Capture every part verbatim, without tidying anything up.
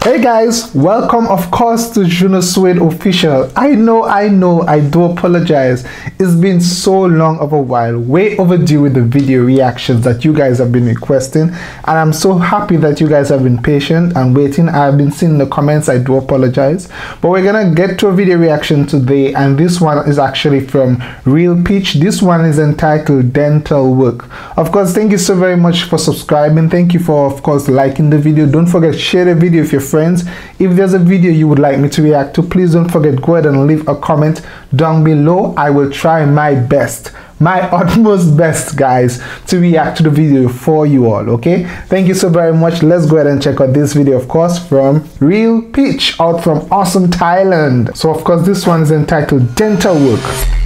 Hey guys, welcome of course to Juno Suede Official. I know, I know, I do apologize. It's been so long of a while, way overdue with the video reactions that you guys have been requesting, and I'm so happy that you guys have been patient and waiting. I've been seeing the comments, I do apologize. But we're gonna get to a video reaction today, and this one is actually from Real Peach. This one is entitled Dental Work. Of course, thank you so very much for subscribing. Thank you for, of course, liking the video. Don't forget, share the video with your friends. If there's a video you would like me to react to, please don't forget, go ahead and leave a comment down below. I will try my best, my utmost best, guys, to react to the video for you all. Okay, thank you so very much. Let's go ahead and check out this video, of course, from Real Peach, out from awesome Thailand. So of course this one is entitled Dental Work.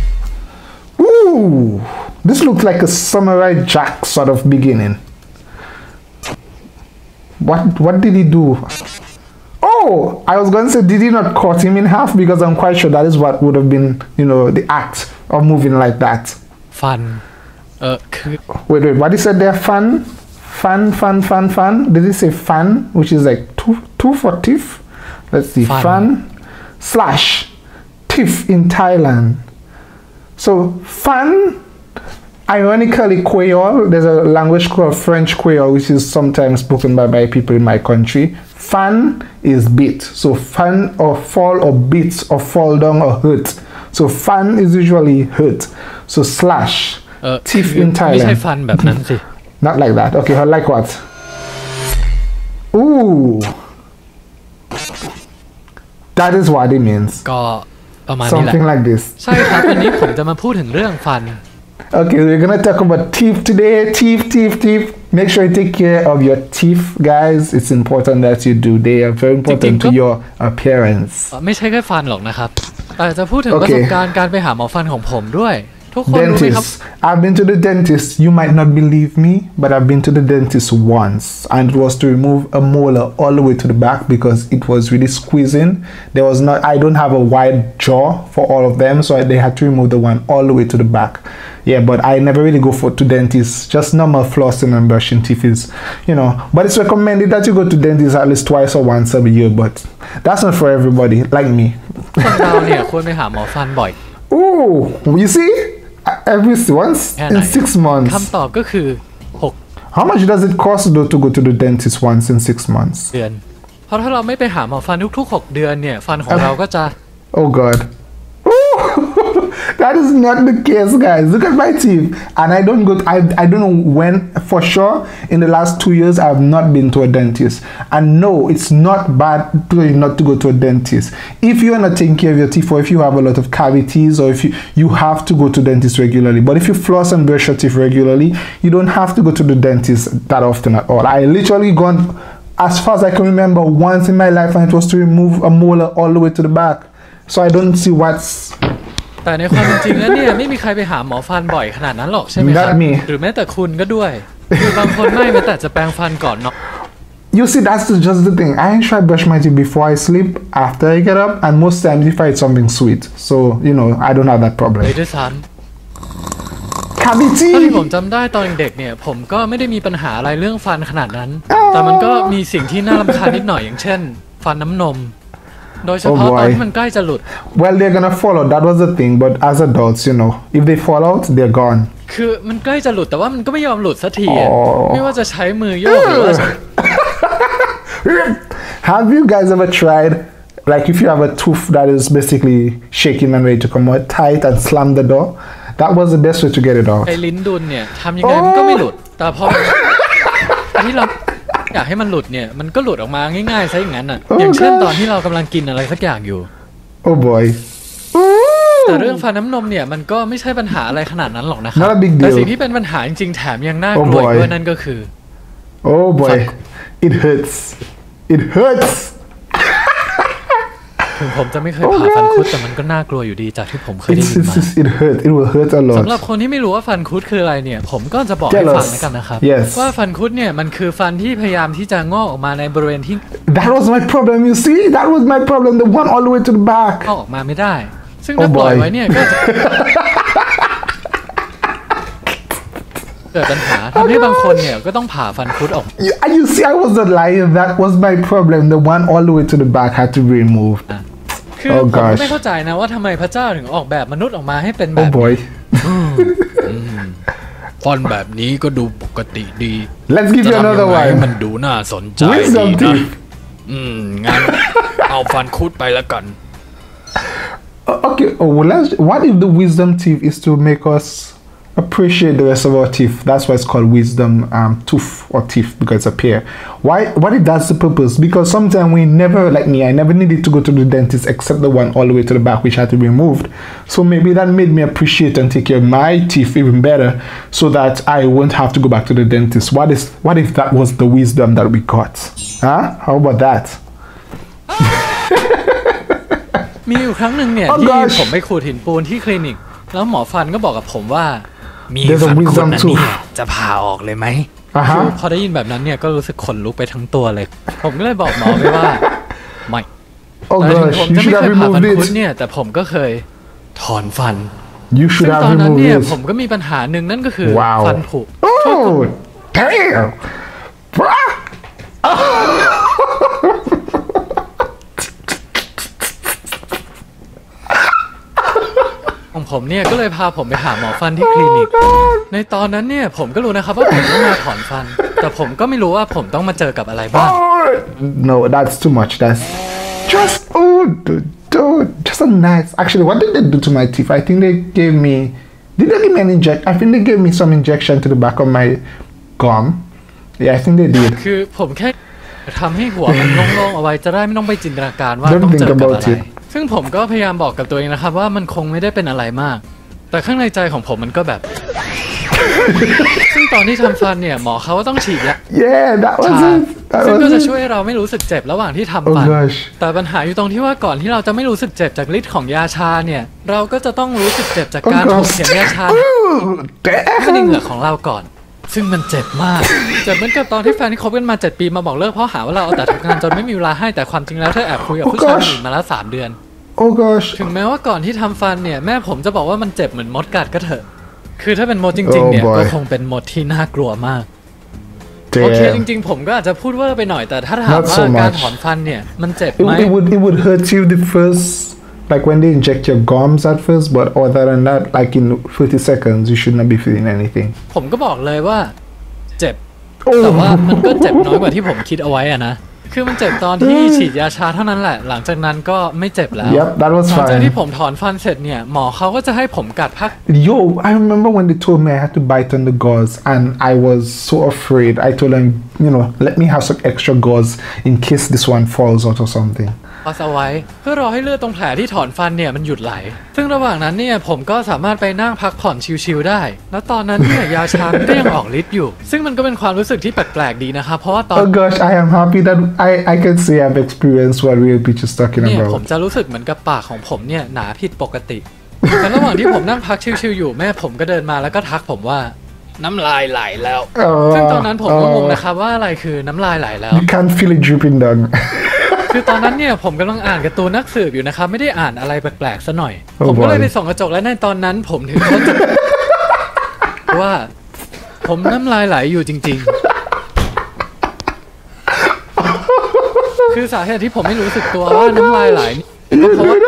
Ooh, this looks like a Samurai Jack sort of beginning. What what did he do? Oh, I was going to say, did he not cut him in half? Because I'm quite sure that is what would have been, you know, the act of moving like that. Fun. Uh, wait, wait, what he said there? Fun? Fun, fun, fun, fun? Did he say fun? Which is like two, two for tiff? Let's see. Fun, fun slash tiff in Thailand. So, fun, ironically, Creole. There's a language called French Creole, which is sometimes spoken by my people in my country. Fan is beat. So fan or fall or beat or fall down or hurt. So fan is usually hurt. So slash uh, teeth in Thailand. Not like that. Okay, like what? Ooh. That is what it means. Something like this. Okay, we're gonna talk about teeth today. Teeth, teeth, teeth. Make sure you take care of your teeth, guys. It's important that you do. They are very important to your appearance. ไม่ใช่แค่ฟันหรอกนะครับแต่จะพูดถึงประสบการณ์การไปหาหมอฟันของผมด้วย Dentist. I've been to the dentist. You might not believe me, but I've been to the dentist once, and it was to remove a molar all the way to the back because it was really squeezing. There was not. I don't have a wide jaw for all of them, so they had to remove the one all the way to the back. Yeah, but I never really go for to dentists. Just normal flossing and brushing teeth is, you know. But it's recommended that you go to dentist at least twice or once a year. But that's not for everybody, like me. Oh, you see, every once in six months. How much does it cost though to go to the dentist once in six months? เดือนเพราะถ้าเราไม่ไปหาหมอฟันทุกๆหกเดือนเนี่ยฟันของเราก็จะ Oh God. That is not the case, guys. Look at my teeth, and I don't go. I I don't know when for sure. In the last two years, I have not been to a dentist. And no, it's not bad to not to go to a dentist. If you are not taking care of your teeth, or if you have a lot of cavities, or if you you have to go to dentist regularly. But if you floss and brush your teeth regularly, you don't have to go to the dentist that often at all. I literally gone as far as I can remember once in my life, and it was to remove a molar all the way to the back. So I don't see what's. แต่ในความจริงแล้วเนี่ยไม่มีใครไปหาหมอฟันบ่อยขนาดนั้นหรอกใช่ไหมครับหรือแม้แต่คุณก็ด้วยคือบางคนไม่แม้แต่จะแปรงฟันก่อนเนาะ You see, that's just the thing. I try to brush my teeth before I sleep, after I get up, and most times if I eat something sweet. So you know, I don't have that problem. เลยด้วยซ้ำ Cavity. ที่ผมจำได้ตอนเด็กเนี่ยผมก็ไม่ได้มีปัญหาอะไรเรื่องฟันขนาดนั้นแต่มันก็มีสิ่งที่น่ารำคาญนิดหน่อยอย่างเช่นฟันน้ำนมโดยเฉพาะตอนที่มันใกล้จะหลุด Well, they're gonna fall out. That was the thing. But as adults, you know, if they fall out, they're gone. คือมันใกล้จะหลุดแต่ว่ามันก็ไม่ยอมหลุดสักทีไม่ว่าจะใช้มือโยกหรือว่า Have you guys ever tried, like, if you have a tooth that is basically shaking and ready to come out, tight and slam the door? That was the best way to get it out. ไอ้ลิ้นดุลเนี่ยทำยังไงมันก็ไม่หลุดแต่พอที่เราอยากให้มันหลุดเนี่ยมันก็หลุดออกมาง่ายๆซะอย่างนั้นอ่ะอย่างเช่นตอนที่เรากำลังกินอะไรสักอย่างอยู่ Oh boy. แต่เรื่องฟันน้ำนมเนี่ยมันก็ไม่ใช่ปัญหาอะไรขนาดนั้นหรอกนะครับแต่สิ่งที่เป็นปัญหาจริงๆแถมยังน่ากลัวด้วยนั่นก็คือ Oh boy, it hurts. It hurts. ถึงผมจะไม่เคยผ่าฟันคุดแต่มันก็น่ากลัวอยู่ดีจากที่ผมเคยได้ยินมา It hurt. It will hurt a lot. สำหรับคนที่ไม่รู้ว่าฟันคุดคืออะไรเนี่ยผมก็จะบอกให้ฟังแล้วกันนะครับว่าฟันคุดเนี่ยมันคือฟันที่พยายามที่จะงอกออกมาในบริเวณที่ That was my problem. You see, that was my problem. The one all the way to the back. ออกมาไม่ได้ซึ่งถ้าปล่อยไว้เนี่ยก็จะเกิดปัญหาทำให้บางคนเนี่ยก็ต้องผ่าฟันคุดออก You, you see, I wasn't lying. That was my problem. The one all the way to the back had to be removed. คือ Oh ผมก็ gosh. ไม่เข้าใจนะว่าทำไมพระเจ้าถึงออกแบบมนุษย์ออกมาให้เป็นแบ Oh บ boy. ฟันแบบนี้ก็ดูปกติดี Let's give you จะทำ another ยังไงให้ one. มันดูน่าสนใจดี Wisdom นะ teeth. อืมงั้น เอาฟันคุดไปแล้วกัน Uh, Okay. Oh, well, let's. What if the wisdom teeth is to make us appreciate the rest of our teeth? That's why it's called wisdom um, tooth or teeth because it's a pair. Why? What if that's the purpose? Because sometimes we never, like me, I never needed to go to the dentist except the one all the way to the back, which had to be removed. So maybe that made me appreciate and take care of my teeth even better, so that I won't have to go back to the dentist. What is? What if that was the wisdom that we got? Huh? How about that? มีอยู่ครั้งหนึ่งเนี่ย Oh ที่ gosh ผมไปขูดหินปูนที่คลินิก แล้วหมอฟันก็บอกกับผมว่า มี There's a ฟันคุด wisdom นะ tooth เนี่ยจะผ่าออกเลยไหม Uh คือ huh. พอได้ยินแบบนั้นเนี่ยก็รู้สึกขนลุกไปทั้งตัวเลย ผมก็เลยบอกหมอไปว่า ไม่ Oh แต่ถึง gosh, ผม you จะไม่ should เค have ยผ่าฟัน removed คุด it. เนี่ยแต่ผมก็เคยถอนฟัน You ซึ่ should ง have ตอนนั้น removed เนี่ย it. ผมก็มีปัญหาหนึ่งนั่นก็คือ Wow. ฟันผุ Oh, damn. Bruh. ของผมเนี่ยก็เลยพาผมไปหาหมอฟันที่คลินิก ในตอนนั้นเนี่ยผมก็รู้นะครับว่าผมต้องมาถอนฟัน แต่ผมก็ไม่รู้ว่าผมต้องมาเจอกับอะไรบ้าง Oh, no, that's too much. That's just oh, dude, dude, just a nice. Actually, what did they do to my teeth? I think they gave me. Did they give me an inject? I think they gave me some injection to the back of my gum. Yeah, I think they did. คือผมแค่ทำให้หัวมันโล่งๆเอาไว้จะได้ไม่ต้องไปจินตนาการว่า Don't ต้องเจ think อกับ about อะไร it. ซึ่งผมก็พยายามบอกกับตัวเองนะครับว่ามันคงไม่ได้เป็นอะไรมาก แต่ข้างในใจของผมมันก็แบบ ซึ่งตอนที่ทำฟันเนี่ยหมอเขาก็ต้องฉีดยา Yeah, that was ชา it. That ซึ่งก็ was จะ it. ช่วยให้เราไม่รู้สึกเจ็บระหว่างที่ทำ Oh ฟัน gosh. แต่ปัญหาอยู่ตรงที่ว่าก่อนที่เราจะไม่รู้สึกเจ็บจากฤทธิ์ของยาชาเนี่ย เราก็จะต้องรู้สึกเจ็บจาก Oh การถูก gosh. เข็มยาชา Ooh, เข้าในเห damn. งือกของเราก่อน ซึ่งมันเจ็บมาก เจ็บเหมือนกับตอนที่แฟนที่คบกันมาเจ็ดปีมาบอกเลิกเพราะหาว่าเราเอาแต่ทำงานจนไม่มีเวลาให้แต่ความจริงแล้วเธอแอบคุยกับผู้ชายคนอื่นมาแล้วสามเดือน Oh gosh. ถึงแม้ว่าก่อนที่ทำฟันเนี่ยแม่ผมจะบอกว่ามันเจ็บเหมือนมดกัดก็เถอะ คือถ้าเป็นมดจริงๆเนี่ย Oh boy. ก็คงเป็นมดที่น่ากลัวมาก โอเคจ Damn. ริงๆผมก็อาจจะพูดเวอร์ไปหน่อยแต่ถ้าถาม Not ว่า so การ much. ถอนฟันเนี่ยมันเจ็บ It, ไหม it would it would hurt you the first, like when they inject your gums at first, but other than that, like in thirty seconds, you should not be feeling anything. ผมก็บอกเลยว่าเจ็บ Oh. แต่ว่ามันก็เจ็บน้อยกว่าที่ผมคิดเอาไว้อะนะ คือมันเจ็บตอนที่ฉีดยาชาเท่านั้นแหละ หลังจากนั้นก็ไม่เจ็บแล้ว Yep, that was หลังจาก fine. ที่ผมถอนฟันเสร็จเนี่ยหมอเขาก็จะให้ผมกัดพัก Yo, I remember when they told me I had to bite on the gauze, and I was so afraid. I told them, you know, let me have some extra gauze in case this one falls out or something. เอาเอาไว้เพื่อรอให้เลือดตรงแผลที่ถอนฟันเนี่ยมันหยุดไหล ซึ่งระหว่างนั้นเนี่ยผมก็สามารถไปนั่งพักผ่อนชิลๆได้ แล้วตอนนั้นเนี่ยยาชามันก็ยังออกฤทธิ์อยู่ ซึ่งมันก็เป็นความรู้สึกที่แปลกๆดีนะครับเพราะว่าตอน Oh gosh, I am happy that I, I can say I've experienced what Real Beach is talking เนี่ยผม about. จะรู้สึกเหมือนกับปากของผมเนี่ยหนาผิดปกติ แต่ระหว่างที่ผมนั่งพักชิลๆอยู่แม่ผมก็เดินมาแล้วก็ทักผมว่าน้ำลายไหลแล้ว ซึ่งตอนนั้นผมก็งง Uh, นะครับว่าอะไรคือน้ำลายไหลแล้ว you can't feel it dripping down. คือตอนนั้นเนี่ยผมกำลังอ่านการ์ตูนนักสืบอยู่นะครับไม่ได้อ่านอะไรแปลกๆซะหน่อย Oh ผมก็เลย boy. ไปส่องกระจกและในตอนนั้นผมถึงค้นพบ ว่าผมน้ำลายไหลอยู่จริงๆ คือสาเหตุที่ผมไม่รู้สึกตัวว่าน้ำลายไหลก็เพราะว่า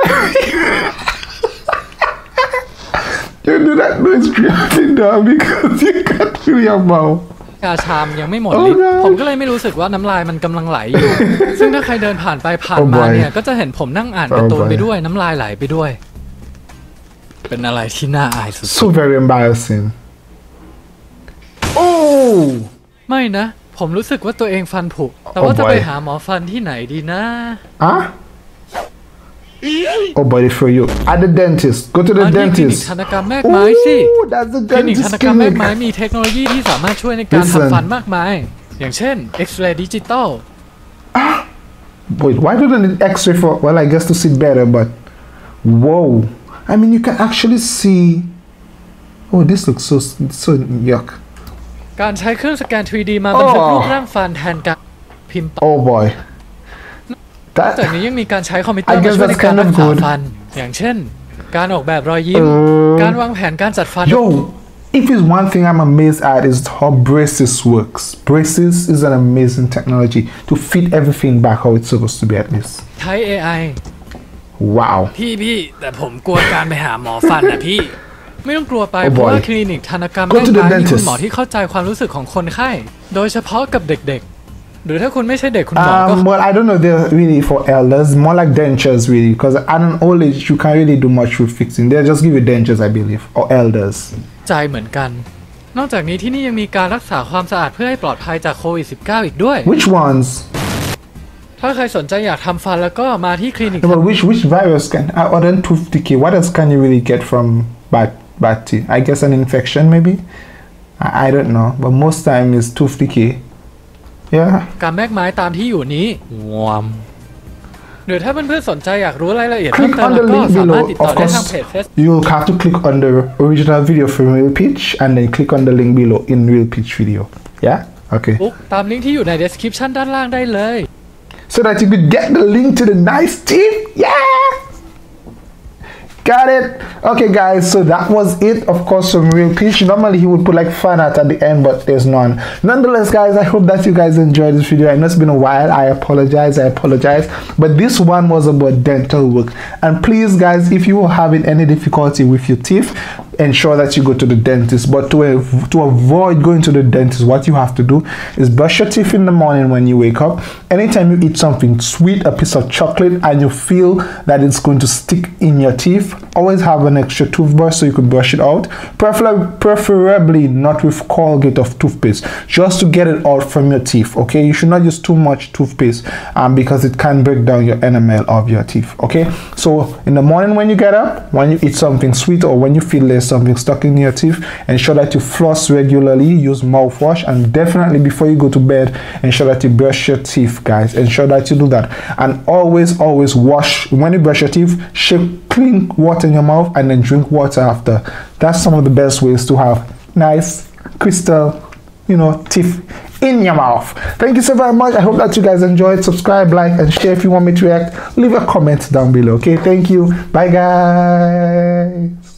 You do that noise dripping down because you can't feel your mouth. ยาชามยังไม่หมด Oh ฤทธิ์ no. ผมก็เลยไม่รู้สึกว่าน้ำลายมันกำลังไหลอยู่ ซึ่งถ้าใครเดินผ่านไปผ่าน Oh มา boy. เนี่ยก็จะเห็นผมนั่งอ่านการ์ตูน Oh boy. ไปด้วยน้ำลายไหลไปด้วย เป็นอะไรที่น่าอายสุด So very embarrassing. Oh! ๆไม่นะ ผมรู้สึกว่าตัวเองฟันผุแต่ว่า Oh จะ boy. ไปหาหมอฟันที่ไหนดีนะ Huh? Oh, buddy, for you. At the dentist. Go to มา the ที่คลินิก dentist. ทันตกรรมแมกไม้สิ Oh, that's the คลินิกทัน dentist ตกรรมแมก clinic. ไม้มีเทคโนโลยีที่สามารถช่วยในการ Listen. ทำฟันมากมาย อย่างเช่นเอ็กซเรย์ดิจิตอล Wait, why do they need X-ray for? Well, I guess to see better, but whoa! I mean, you can actually see. Oh, this looks so so yuck. การใช้เครื่องสแกน ทรี ดี มาบันทึก Oh. รูปร่างฟันแทนการพิมพ์ Oh boy. จาก That. นี้ยังมีการใช้คอมพิวเตอร์ I มา guess ช่วยใน that's การ kind of รักษา good. ฟัน อย่างเช่น การออกแบบรอยยิ้ม Uh, การวางแผนการจัดฟัน Yo, if it's one thing I'm amazed at is how braces works. Braces is an amazing technology to fit everything back how it's supposed to be at least. ใช้ เอ ไอ Wow. พี่พี่แต่ผมกลัวการไปหาหมอฟันนะพี่ ไม่ต้องกลัวไป Oh เพราะ boy. ว่าคลินิกทันตกรรม Go แม่ to the งมี dentist. คุณหมอที่เข้าใจความรู้สึกของคนไข้ โดยเฉพาะกับเด็กๆ หรือถ้าคุณไม่ใช่เด็กคุณหมอก็ Um, well, I don't know. They're really for elders, more like dentures, really, because at an old age you can't really do much with fixing. They'll just give you dentures, I believe, or elders. ใจเหมือนกัน นอกจากนี้ที่นี่ยังมีการรักษาความสะอาดเพื่อให้ปลอดภัยจากโควิด สิบเก้า อีกด้วย Which ones? ถ้าใครสนใจอยากทำฟันแล้วก็มาที่คลินิก No, but which which virus can uh, other than tooth decay? What else can you really get from bad bad teeth? I guess an infection, maybe. I, I don't know, but most time is tooth decay. Yeah. การแมกไม้ตามที่อยู่นี้งวมหรือถ้าเพื่อนๆสนใจอยากรู้รายละเอียดเพิ่ม Click เติม on แล้ the วก็ link สามารถ below. ติดต่อ Of ได้ทาง course, เพจ Facebook you'll have to click on the original video from Real Pitch and then click on the link below in Real Pitch video. Yeah. Okay. ตามลิงก์ที่อยู่ใน description ด้านล่างได้เลย So that you could get the link to the nice teeth. Yeah. Got it. Okay, guys, so that was it, of course, from Real Pitch. Normally he would put like fan art at the end, but there's none. Nonetheless, guys, I hope that you guys enjoyed this video. I know it's been a while. I apologize. I apologize. But this one was about dental work. And please, guys, if you are having any difficulty with your teeth, ensure that you go to the dentist. But to, av- to avoid going to the dentist, what you have to do is brush your teeth in the morning when you wake up. Anytime you eat something sweet, a piece of chocolate, and you feel that it's going to stick in your teeth, always have an extra toothbrush so you could brush it out. Prefer- preferably not with Colgate of toothpaste, just to get it out from your teeth. Okay, you should not use too much toothpaste um, because it can break down your enamel of your teeth. Okay, so in the morning when you get up, when you eat something sweet or when you feel there's something stuck in your teeth, ensure that you floss regularly, use mouthwash, and definitely before you go to bed, ensure that you brush your teeth, guys. Ensure that you do that, and always always wash when you brush your teeth. Shake clean water in your mouth and then drink water after. That's some of the best ways to have nice crystal, you know, teeth in your mouth. Thank you so very much. I hope that you guys enjoyed. Subscribe, like, and share if you want me to react. Leave a comment down below. Okay, thank you. Bye, guys.